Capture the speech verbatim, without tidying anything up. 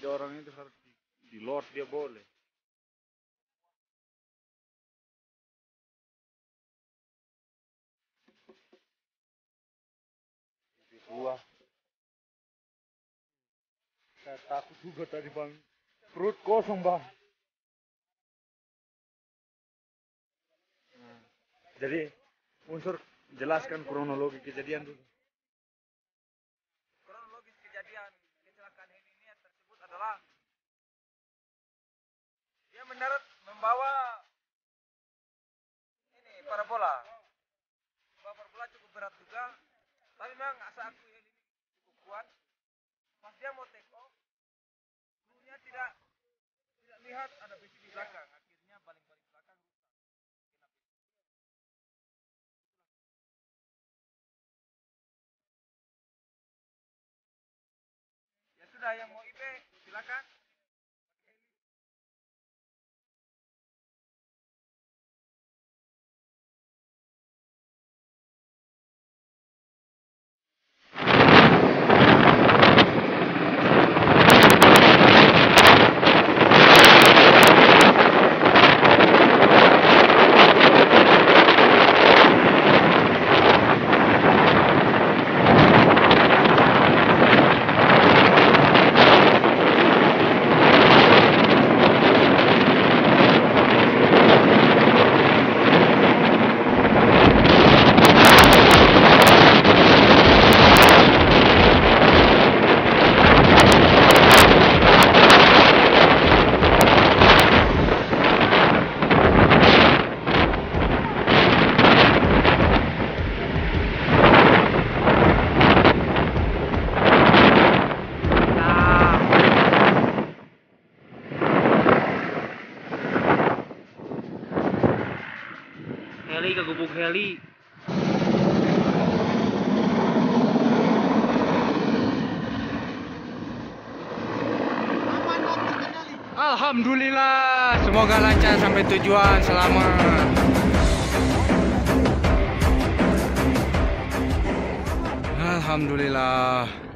tidak orang itu harus di, di lot dia boleh. Wah, saya takut juga tadi bang, perut kosong bang. Nah, jadi unsur jelaskan kronologi kejadian dulu. Kronologis kejadian kecelakaan heli ini tersebut adalah dia mendarat membawa ini parabola. Membawa parabola cukup berat juga, tapi memang saya akui heli ini cukup kuat. Pas dia mau take off, krunya tidak tidak lihat ada besi di belakang, akhirnya baling-baling belakang rusak. Ya sudah, yang mau I P silakan. Heli kegubuk heli. Alhamdulillah, semoga lancar sampai tujuan, selamat. Alhamdulillah.